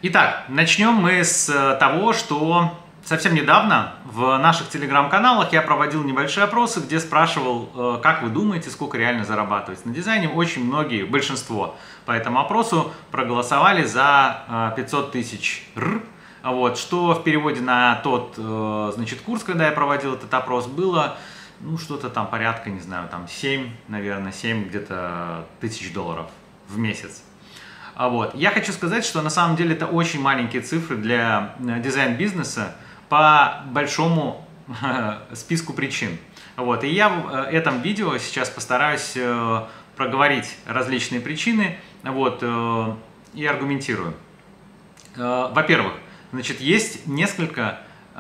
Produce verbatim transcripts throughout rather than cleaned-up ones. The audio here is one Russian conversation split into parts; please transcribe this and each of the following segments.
Итак, начнем мы с того, что совсем недавно в наших телеграм-каналах я проводил небольшие опросы, где спрашивал, как вы думаете, сколько реально зарабатывать на дизайне. Очень многие, большинство по этому опросу проголосовали за пятьсот тысяч р. Вот, что в переводе на тот, значит, курс, когда я проводил этот опрос, было, ну, что-то там порядка, не знаю, там семь, наверное, семь где-то тысяч долларов в месяц. Вот. Я хочу сказать, что на самом деле это очень маленькие цифры для дизайн-бизнеса по большому списку причин. Вот. И я в этом видео сейчас постараюсь проговорить различные причины, вот, и аргументирую. Во-первых, значит, есть несколько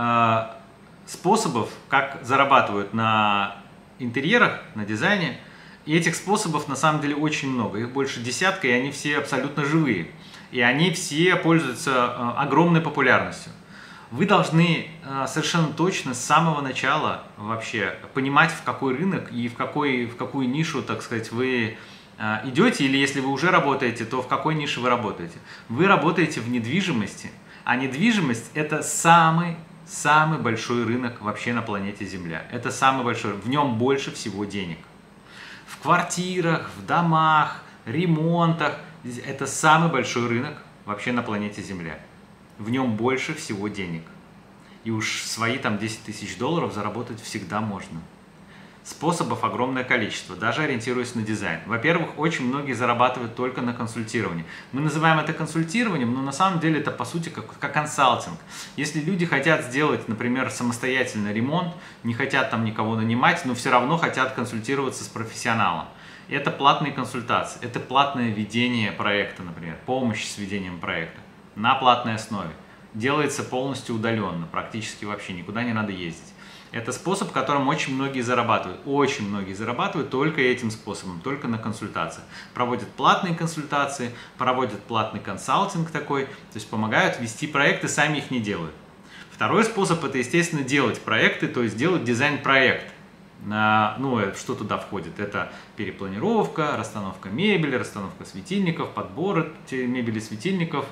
способов, как зарабатывают на интерьерах, на дизайне. И этих способов на самом деле очень много, их больше десятка, и они все абсолютно живые. И они все пользуются огромной популярностью. Вы должны совершенно точно с самого начала вообще понимать, в какой рынок и в, какой, в какую нишу, так сказать, вы идете, или если вы уже работаете, то в какой нише вы работаете. Вы работаете в недвижимости, а недвижимость – это самый, самый большой рынок вообще на планете Земля. Это самый большой, в нем больше всего денег. В квартирах, в домах, ремонтах. Это самый большой рынок вообще на планете Земля. В нем больше всего денег. И уж свои там десять тысяч долларов заработать всегда можно. Способов огромное количество, даже ориентируясь на дизайн. Во-первых, очень многие зарабатывают только на консультировании. Мы называем это консультированием, но на самом деле это по сути как, как консалтинг. Если люди хотят сделать, например, самостоятельно ремонт, не хотят там никого нанимать, но все равно хотят консультироваться с профессионалом. Это платные консультации, это платное ведение проекта, например, помощь с ведением проекта на платной основе. Делается полностью удаленно, практически вообще никуда не надо ездить. Это способ, которым очень многие зарабатывают. Очень многие зарабатывают только этим способом, только на консультациях. Проводят платные консультации, проводят платный консалтинг такой, то есть помогают вести проекты, сами их не делают. Второй способ – это, естественно, делать проекты, то есть делать дизайн-проект. Ну, что туда входит? Это перепланировка, расстановка мебели, расстановка светильников, подбор мебели, светильников,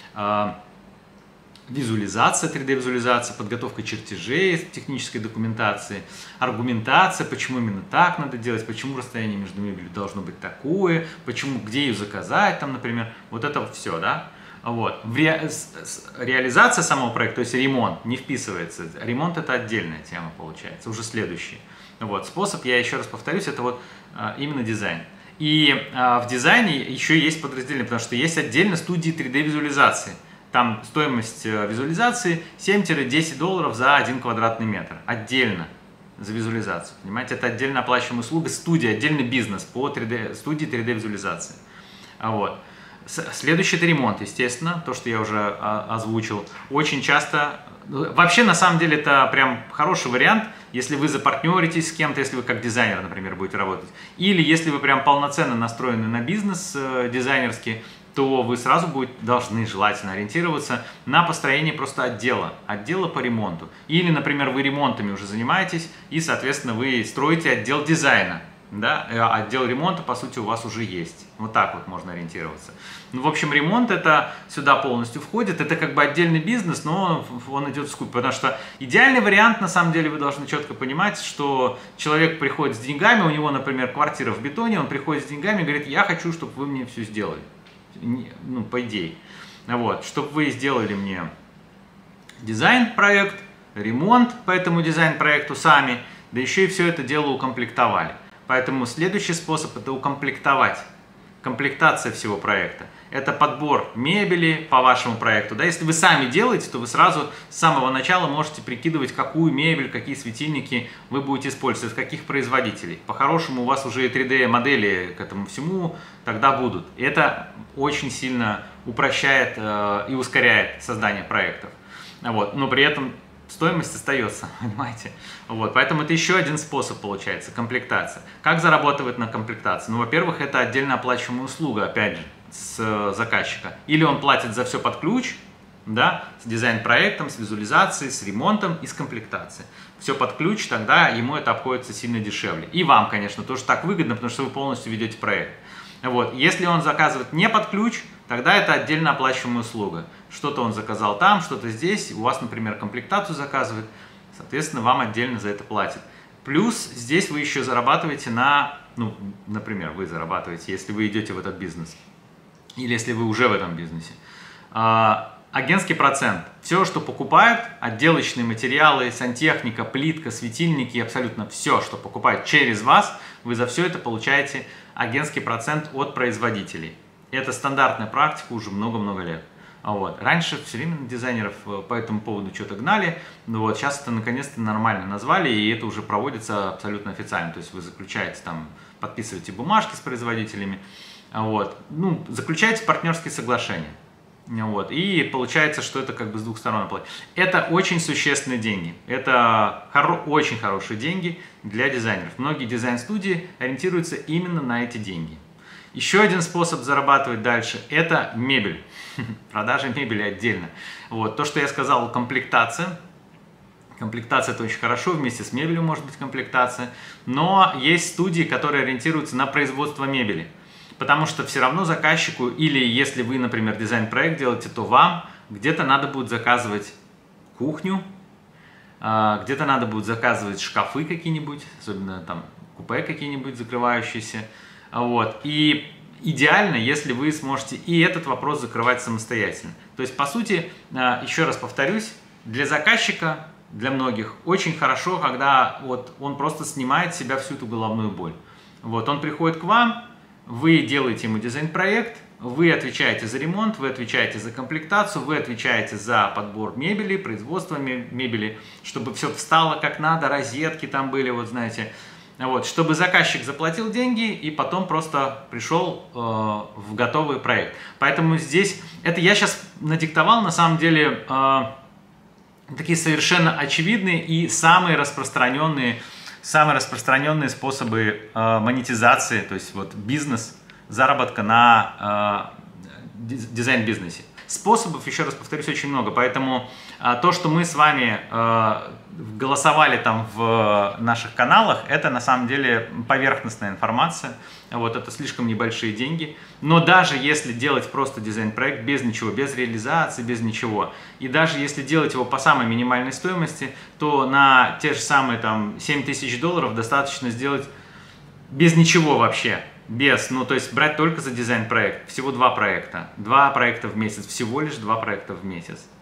визуализация, три дэ-визуализация, подготовка чертежей, технической документации, аргументация, почему именно так надо делать, почему расстояние между мебелью должно быть такое, почему, где ее заказать, там, например, вот это вот все, да. Вот. В ре... Реализация самого проекта, то есть ремонт, не вписывается. Ремонт – это отдельная тема, получается, уже следующий. Вот. Способ, я еще раз повторюсь, это вот а, именно дизайн. И а, в дизайне еще есть подразделение, потому что есть отдельно студии три дэ-визуализации. Там стоимость визуализации семь-десять долларов за один квадратный метр. Отдельно за визуализацию. Понимаете, это отдельно оплачиваемая услуга, студия, отдельный бизнес по три дэ, студии три дэ-визуализации. Вот. Следующий – это ремонт, естественно, то, что я уже озвучил. Очень часто, вообще на самом деле это прям хороший вариант, если вы запартнеритесь с кем-то, если вы как дизайнер, например, будете работать. Или если вы прям полноценно настроены на бизнес дизайнерский, то вы сразу будете, должны желательно ориентироваться на построение просто отдела, отдела по ремонту. Или, например, вы ремонтами уже занимаетесь, и, соответственно, вы строите отдел дизайна. Да? Отдел ремонта, по сути, у вас уже есть. Вот так вот можно ориентироваться. Ну, в общем, ремонт это сюда полностью входит. Это как бы отдельный бизнес, но он идет вскупе. Потому что идеальный вариант, на самом деле, вы должны четко понимать, что человек приходит с деньгами, у него, например, квартира в бетоне, он приходит с деньгами и говорит: я хочу, чтобы вы мне все сделали. Ну, по идее. Вот, чтобы вы сделали мне дизайн-проект, ремонт по этому дизайн-проекту сами, да еще и все это дело укомплектовали. Поэтому следующий способ – это укомплектовать. Комплектация всего проекта. Это подбор мебели по вашему проекту. Да? Если вы сами делаете, то вы сразу с самого начала можете прикидывать, какую мебель, какие светильники вы будете использовать, каких производителей. По-хорошему у вас уже и три дэ-модели к этому всему тогда будут. И это очень сильно упрощает э, и ускоряет создание проектов. Вот. Но при этом стоимость остается, понимаете? Вот, поэтому это еще один способ получается, комплектация. Как зарабатывать на комплектации? Ну, во-первых, это отдельно оплачиваемая услуга, опять же, с заказчика. Или он платит за все под ключ, да, с дизайн-проектом, с визуализацией, с ремонтом и с комплектацией. Все под ключ, тогда ему это обходится сильно дешевле. И вам, конечно, тоже так выгодно, потому что вы полностью ведете проект. Вот. Если он заказывает не под ключ, тогда это отдельно оплачиваемая услуга. Что-то он заказал там, что-то здесь, у вас, например, комплектацию заказывает, соответственно, вам отдельно за это платят. Плюс здесь вы еще зарабатываете на, ну, например, вы зарабатываете, если вы идете в этот бизнес, или если вы уже в этом бизнесе. Агентский процент. Все, что покупают, отделочные материалы, сантехника, плитка, светильники, абсолютно все, что покупают через вас, вы за все это получаете агентский процент от производителей. Это стандартная практика уже много-много лет. Вот. Раньше все время дизайнеров по этому поводу что-то гнали, но вот сейчас это наконец-то нормально назвали, и это уже проводится абсолютно официально. То есть вы заключаете там, подписываете бумажки с производителями, вот. Ну, заключаете партнерские соглашения. Вот. И получается, что это как бы с двух сторон оплата. Это очень существенные деньги. Это хоро очень хорошие деньги для дизайнеров. Многие дизайн-студии ориентируются именно на эти деньги. Еще один способ зарабатывать дальше – это мебель. Продажа мебели отдельно. Вот. То, что я сказал, комплектация. Комплектация – это очень хорошо, вместе с мебелью может быть комплектация. Но есть студии, которые ориентируются на производство мебели. Потому что все равно заказчику, или если вы, например, дизайн-проект делаете, то вам где-то надо будет заказывать кухню, где-то надо будет заказывать шкафы какие-нибудь, особенно там купе какие-нибудь закрывающиеся. Вот. И идеально, если вы сможете и этот вопрос закрывать самостоятельно. То есть, по сути, еще раз повторюсь, для заказчика, для многих, очень хорошо, когда вот он просто снимает с себя всю эту головную боль. Вот. Он приходит к вам, вы делаете ему дизайн-проект, вы отвечаете за ремонт, вы отвечаете за комплектацию, вы отвечаете за подбор мебели, производство мебели, чтобы все встало как надо, розетки там были, вот знаете, вот, чтобы заказчик заплатил деньги и потом просто пришел э, в готовый проект. Поэтому здесь, это я сейчас надиктовал, на самом деле, э, такие совершенно очевидные и самые распространенные Самые распространенные способы э, монетизации, то есть вот бизнес, заработка на э, дизайн-бизнесе. Способов, еще раз повторюсь, очень много, поэтому э, то, что мы с вами э, голосовали там в наших каналах, это на самом деле поверхностная информация, вот это слишком небольшие деньги, но даже если делать просто дизайн-проект без ничего, без реализации, без ничего, и даже если делать его по самой минимальной стоимости, то на те же самые там семь тысяч долларов достаточно сделать без ничего вообще, без, ну то есть брать только за дизайн-проект, всего два проекта, два проекта в месяц, всего лишь два проекта в месяц.